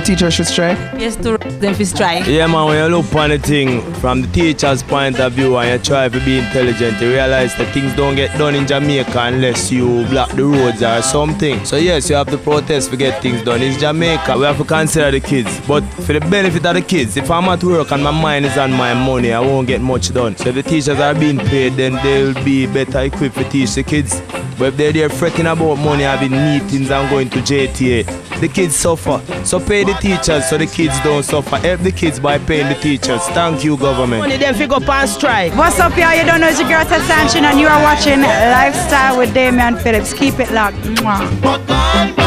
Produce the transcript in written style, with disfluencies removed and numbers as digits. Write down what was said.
teachers should strike? Yes, to them to strike. Yeah, man, when you look upon the thing from the teacher's point of view and you try to be intelligent, you realize that things don't get done in Jamaica unless you block the roads or something. So yes, you have to protest to get things done. It's Jamaica. We have to consider the kids. But for the benefit of the kids, if I'm at work and my mind is on my money, I won't get much done. So if the teachers are being paid, then they'll be better equipped to teach the kids. But if they're there fretting about money, having meetings and going to JTA, the kids suffer. So pay the teachers so the kids don't suffer. Help the kids by paying the teachers. Thank you, government. Money then figure up and strike. What's up, y'all? You don't know it's your girl Sanchin and you are watching Lifestyle with Damian Phillips. Keep it locked. Mwah.